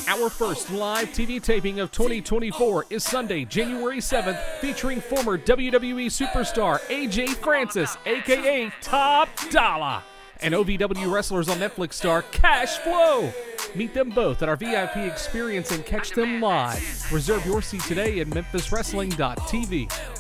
Our first live TV taping of 2024 is Sunday, January 7th, featuring former WWE superstar AJ Francis, aka Top Dolla, and OVW wrestlers on Netflix star CA H FLO. Meet them both at our VIP experience and catch them live. Reserve your seat today at memphiswrestling.tv.